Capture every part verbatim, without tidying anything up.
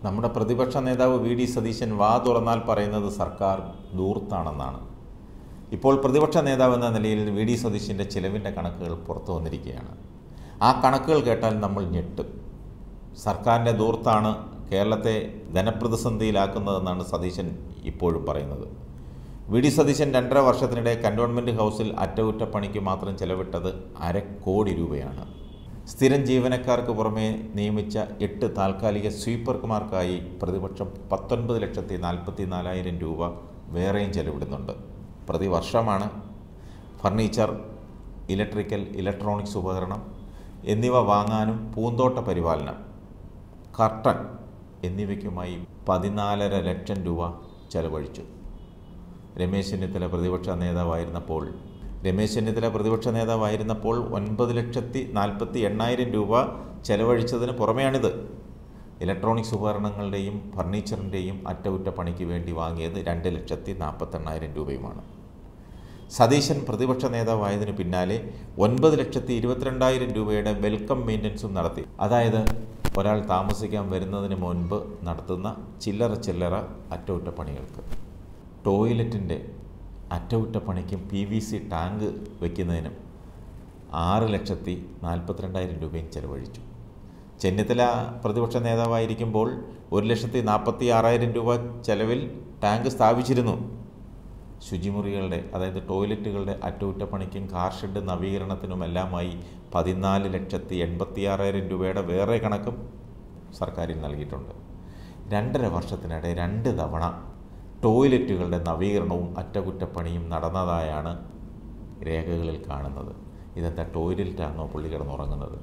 നമ്മുടെ പ്രതിപക്ഷ നേതാവ് വി ഡി സതീശൻ വാ തുറന്നാൽ പറയുന്നത് സർക്കാർ ധൂർത്താണെന്നാണ്. ഇപ്പോൾ പ്രതിപക്ഷ നേതാവ് എന്ന നിലയിൽ വി ഡി സതീശൻ്റെ ചിലവിൻ്റെ കണക്കുകൾ പുറത്തു വന്നിരിക്കുകയാണ്. ആ കണക്കുകൾ കേട്ടാൽ നമ്മൾ ഞെട്ടും. സർക്കാരിൻ്റെ ധൂർത്താണ് കേരളത്തെ ധനപ്രതിസന്ധിയിലാക്കുന്നതെന്നാണ് സതീശൻ ഇപ്പോഴും പറയുന്നത്. വി ഡി സതീശൻ രണ്ടര വർഷത്തിനിടെ കൻ്റോൺമെൻറ്റ് ഹൗസിൽ അറ്റകുറ്റപ്പണിക്ക് മാത്രം ചെലവിട്ടത് അര കോടി രൂപയാണ്. സ്ഥിരം ജീവനക്കാർക്ക് പുറമെ നിയമിച്ച എട്ട് താൽക്കാലിക സ്വീപ്പർമാർക്കായി പ്രതിപക്ഷം പത്തൊൻപത് ലക്ഷത്തി നാൽപ്പത്തി നാലായിരം രൂപ വേറെയും ചെലവിടുന്നുണ്ട്. പ്രതിവർഷമാണ്. ഫർണിച്ചർ, ഇലക്ട്രിക്കൽ, ഇലക്ട്രോണിക്സ് ഉപകരണം എന്നിവ വാങ്ങാനും പൂന്തോട്ട പരിപാലനം, കർട്ടൻ എന്നിവയ്ക്കുമായി പതിനാലര ലക്ഷം രൂപ ചെലവഴിച്ചു. രമേശ് ചെന്നിത്തല പ്രതിപക്ഷ നേതാവായിരുന്നപ്പോൾ രമേശ് ചെന്നിത്തല പ്രതിപക്ഷ നേതാവായിരുന്നപ്പോൾ ഒൻപത് ലക്ഷത്തി നാൽപ്പത്തി എണ്ണായിരം രൂപ ചെലവഴിച്ചതിന് പുറമെയാണിത്. ഇലക്ട്രോണിക്സ് ഉപകരണങ്ങളുടെയും ഫർണിച്ചറിൻ്റെയും അറ്റകുറ്റപ്പണിക്ക് വേണ്ടി വാങ്ങിയത് രണ്ട് ലക്ഷത്തി നാൽപ്പത്തെണ്ണായിരം രൂപയുമാണ്. സതീശൻ പ്രതിപക്ഷ നേതാവായതിനു പിന്നാലെ ഒൻപത് ലക്ഷത്തി ഇരുപത്തിരണ്ടായിരം രൂപയുടെ വെൽക്കം മെയിൻ്റനൻസും നടത്തി. അതായത് ഒരാൾ താമസിക്കാൻ വരുന്നതിന് മുൻപ് നടത്തുന്ന ചില്ലറ ചില്ലറ അറ്റകുറ്റപ്പണികൾക്ക്. ടോയ്ലറ്റിൻ്റെ അറ്റകുറ്റപ്പണിക്കും പി വി സി ടാങ്ക് വയ്ക്കുന്നതിനും ആറ് ലക്ഷത്തി നാൽപ്പത്തിരണ്ടായിരം രൂപയും ചെലവഴിച്ചു. ചെന്നിത്തല പ്രതിപക്ഷ നേതാവായിരിക്കുമ്പോൾ ഒരു ലക്ഷത്തി നാൽപ്പത്തി ആറായിരം രൂപ ചെലവിൽ ടാങ്ക് സ്ഥാപിച്ചിരുന്നു. ശുചിമുറികളുടെ അതായത് ടോയ്ലറ്റുകളുടെ അറ്റകുറ്റപ്പണിക്കും കാർ ഷെഡ് നവീകരണത്തിനുമെല്ലാമായി പതിനാല് ലക്ഷത്തി എൺപത്തി ആറായിരം രൂപയുടെ വേറെ കണക്കും സർക്കാരിൽ നൽകിയിട്ടുണ്ട്. രണ്ടര വർഷത്തിനിടെ രണ്ട് തവണ ടോയ്ലറ്റുകളുടെ നവീകരണവും അറ്റകുറ്റപ്പണിയും നടന്നതായാണ് രേഖകളിൽ കാണുന്നത്. ഇതെന്താ ടോയ്ലറ്റാണോ പുള്ളി കിടന്നുറങ്ങുന്നത്?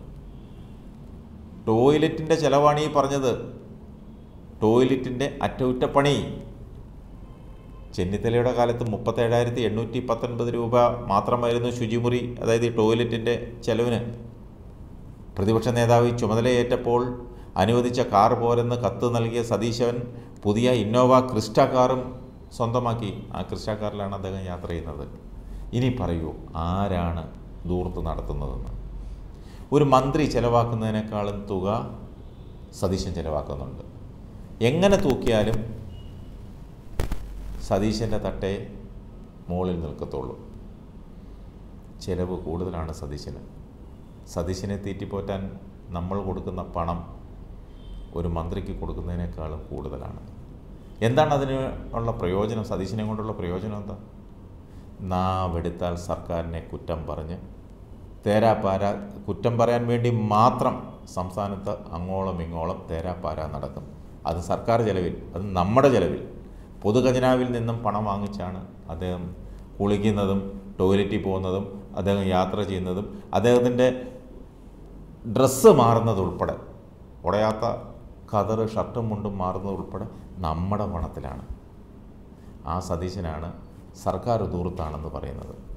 ടോയ്ലറ്റിൻ്റെ ചിലവാണ് ഈ പറഞ്ഞത്. ടോയ്ലറ്റിൻ്റെ അറ്റകുറ്റപ്പണി ചെന്നിത്തലയുടെ കാലത്ത് മുപ്പത്തേഴായിരത്തി എണ്ണൂറ്റി പത്തൊൻപത് രൂപ മാത്രമായിരുന്നു ശുചിമുറി അതായത് ഈ ടോയ്ലറ്റിൻ്റെ ചെലവിന്. പ്രതിപക്ഷ നേതാവ് ചുമതലയേറ്റപ്പോൾ അനുവദിച്ച കാർ പോരെന്ന് കത്ത് നൽകിയ സതീശൻ പുതിയ ഇന്നോവ ക്രിസ്റ്റ കാറും സ്വന്തമാക്കി. ആ ക്രിസ്റ്റ കാറിലാണ് അദ്ദേഹം യാത്ര ചെയ്യുന്നത്. ഇനി പറയൂ, ആരാണ് ധൂർത്ത് നടത്തുന്നതെന്ന്? ഒരു മന്ത്രി ചിലവാക്കുന്നതിനേക്കാളും തുക സതീശൻ ചിലവാക്കുന്നുണ്ട്. എങ്ങനെ തൂക്കിയാലും സതീശൻ്റെ തട്ടേ മുകളിൽ നിൽക്കത്തുള്ളൂ. ചിലവ് കൂടുതലാണ് സതീശന്. സതീശനെ തീറ്റിപ്പോറ്റാൻ നമ്മൾ കൊടുക്കുന്ന പണം ഒരു മന്ത്രിക്ക് കൊടുക്കുന്നതിനേക്കാളും കൂടുതലാണ്. എന്താണ് അതിന് ഉള്ള പ്രയോജനം? സതീശനെ കൊണ്ടുള്ള പ്രയോജനം എന്താ? നാവെടുത്താൽ സർക്കാരിനെ കുറ്റം പറഞ്ഞ് തേരാപ്പാര കുറ്റം പറയാൻ വേണ്ടി മാത്രം സംസ്ഥാനത്ത് അങ്ങോളം ഇങ്ങോളം തേരാപ്പാര നടക്കും. അത് സർക്കാർ ചെലവിൽ, അത് നമ്മുടെ ചെലവിൽ, പൊതുഖജനാവിൽ നിന്നും പണം വാങ്ങിച്ചാണ് അദ്ദേഹം കുളിക്കുന്നതും ടോയ്ലറ്റിൽ പോകുന്നതും അദ്ദേഹം യാത്ര ചെയ്യുന്നതും അദ്ദേഹത്തിൻ്റെ ഡ്രസ്സ് മാറുന്നതുൾപ്പെടെ, ഉടയാത്ത ഖദർ ഷർട്ടും മുണ്ടും മാറുന്നതുൾപ്പെടെ നമ്മുടെ പണത്തിലാണ്. ആ സതീശനാണ് സർക്കാർ ധൂർത്താണെന്ന് പറയുന്നത്.